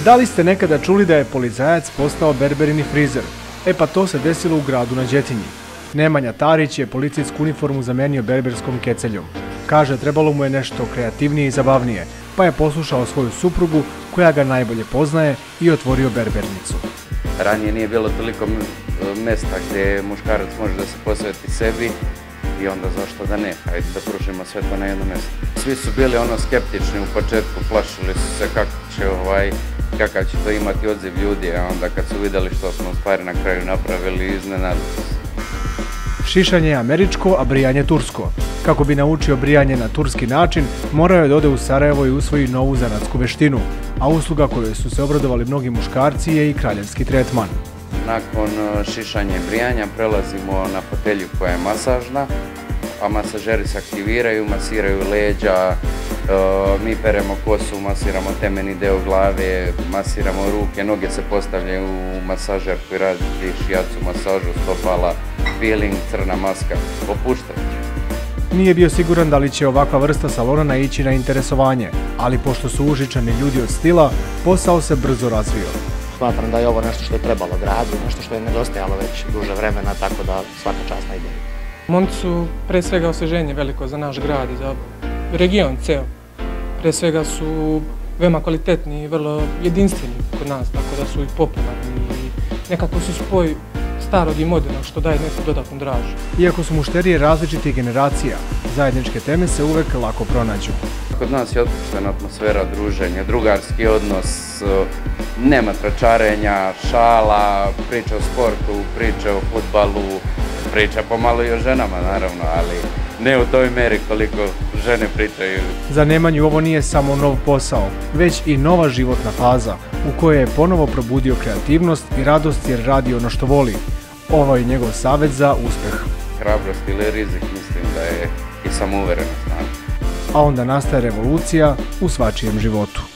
Da li ste nekada čuli da je policajac postao berberini frizer? E pa to se desilo u gradu na Đetinji. Nemanja Tarić je policijsku uniformu zamenio berberskom keceljom. Kaže, trebalo mu je nešto kreativnije i zabavnije, pa je poslušao svoju suprugu koja ga najbolje poznaje i otvorio berbernicu. Ranije nije bilo toliko mjesta gdje muškarac može da se posveti sebi i onda zašto da ne, hajde da pružimo sve to na jedno mjesto. Svi su bili skeptični u početku, plašili su se kakav će to imati odziv ljudi, a onda kad su vidjeli što smo u stvari na kraju napravili, iznenadili se. Šišanje je američko, a brijanje tursko. Kako bi naučio brijanje na turski način, morao je da ode u Sarajevo i usvoji novu zanatsku veštinu, a usluga kojoj su se obradovali mnogi muškarci je i kraljevski tretman. Nakon šišanja i brijanja prelazimo na fotelju koja je masažna, a masažeri se aktiviraju, masiraju leđa, mi peremo kosu, masiramo temeni deo glave, masiramo ruke, noge se postavljaju u masažer koji radi šijacu, masažu stopala, peeling, crna maska, opuštanje. Nije bio siguran da li će ovakva vrsta salona naići na interesovanje, ali pošto su užičani ljudi od stila, posao se brzo razvio. Smatram da je ovo nešto što je trebalo gradu, nešto što je nedostajalo već duže vremena, tako da svaka čast na ideju. Momci su pre svega osveženje veliko za naš grad i za region ceo. Pre svega su veoma kvalitetni i vrlo jedinstveni kod nas, tako da su i popularni i nekako su spoj starog i modernog što daje neku dodatnu dražu. Iako su mušterije različitih generacija, zajedničke teme se uvek lako pronađu. Kod nas je opuštena atmosfera druženja, drugarski odnos, nema tračarenja, šala, priča o sportu, priča o fudbalu, priča pomalo i o ženama naravno, ali ne u toj meri koliko žene pričaju. Za Nemanju ovo nije samo nov posao, već i nova životna faza u kojoj je ponovo probudio kreativnost i radost jer radi ono što voli. Ovo je njegov savjet za uspeh. Hrabrost ili rizik mislim da je i samouverenost. A onda nastaje revolucija u svačijem životu.